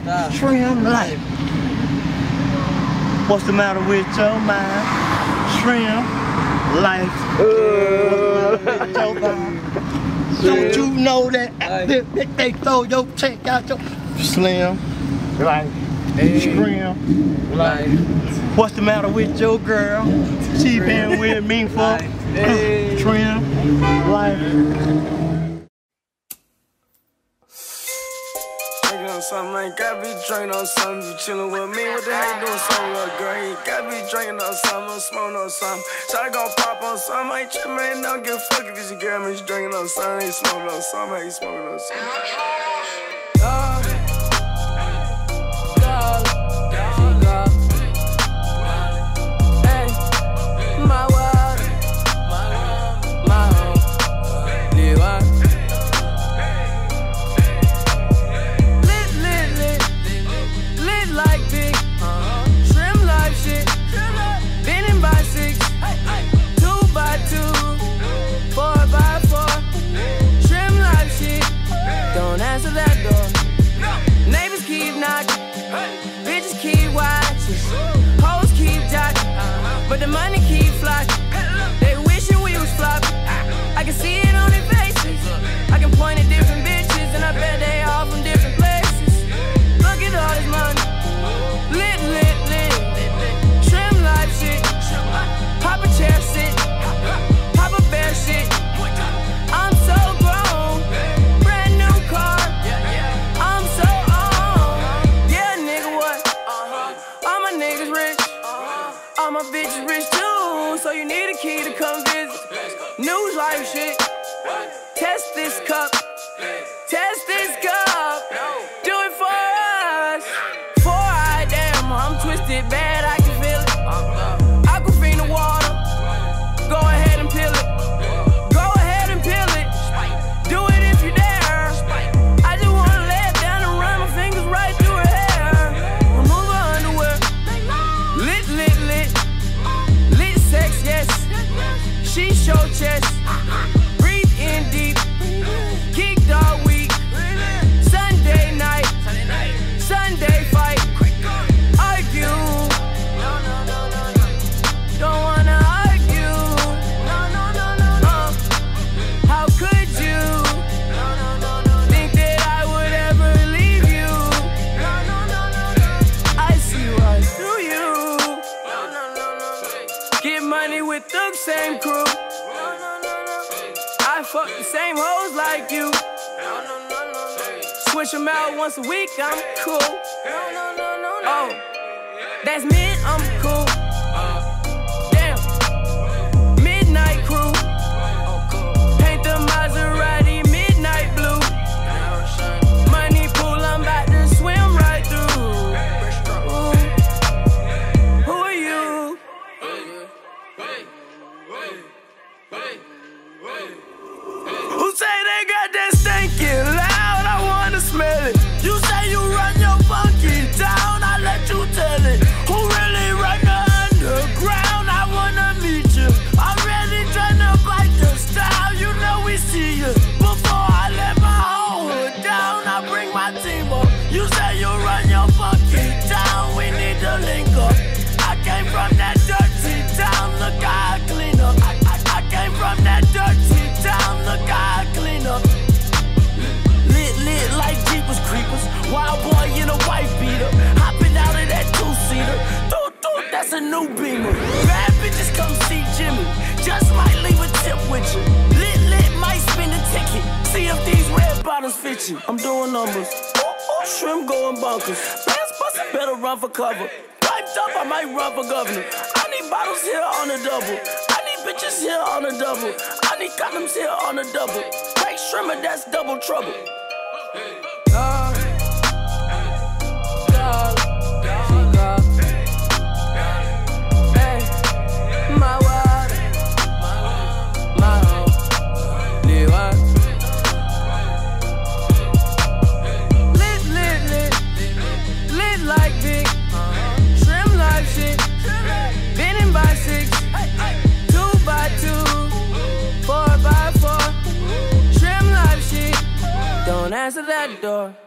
Shrimp life. What's the matter with your mind? Shrimp life. What's the matter with your mind? Don't you know that they throw your check out your slim life? Shrimp life. What's the matter with your girl? She been with me for shrimp life. Something, ain't gotta be drinking on something. You chillin' with me, what the hell you doing? Something little girl, you gotta be drinking on something, smoking on something. Shawty gon' pop on something, I ain't trippin', man. Don't give a fuck if it's your girl, man. You drinking on something, ain't smoking on something, ain't smoking on something. But the money keep flocking. They wishing we was flopping. I can see it on their faces. I can point at different bitches, and I bet they all from different places. Look at all this money. Lit, lit, lit. Trim life shit. Pop a chair sit. Pop a bear shit. I'm so grown. Brand new car. I'm so on. Yeah, nigga, what? All my niggas rich. All my bitches rich too, so you need a key to come visit. News life shit. Test this cup. Test this cup. Do it for us. Four-eyed, damn, I'm twisted bad, I can feel it. Aquafina water. Go ahead and peel it. Go ahead and peel it. Do it if you dare. I just wanna lay it down and run my fingers right through her hair. Remove her underwear. Lit, lit, lit. Lit sex, yes. She show chest. Breathe in deep. Geeked all week. Sunday night. Sunday fight. Argue. Don't wanna argue. How could you think that I would ever leave you? I see right through you. Get money with the same crew. I fuck the same hoes like you. Switch them out once a week, I'm cool. Oh, that's mid, I'm cool. Damn, midnight crew. Paint the Maserati midnight blue. Money pool, I'm about to swim right through. Ooh. Who are you? Who say they got that stinking loud? I wanna smell it. You say you run your funky town, I let you tell it. Who really run the underground? I wanna meet you. I'm really tryna bite the style, you know we see you. Before I let my whole hood down, I bring my team up. You say you run your funky town, we need to link up. I came from that dirty town, look how I clean up. I came from that dirty town, look how I clean up. Lit, lit like Jeepers Creepers. Wild boy in a white beater. Hopping out of that two-seater. Doot, that's a new Beamer. Bad bitches come see Jimmy. Just might leave a tip with you. Lit, lit, might spin a ticket. See if these red bottoms fit you. I'm doing numbers. Shrimp going bonkers. Pants bustin', better run for cover. Piped up, I might run for governor. I need bottles here on the double. I need bitches here on the double. I need condoms here on the double. Take shrimmer, that's double trouble. My water, my home, lit, lit, lit, lit like big. Trim life shit. Been in by 6, 2 by 2, 4 by 4. Trim life shit. Don't answer that door.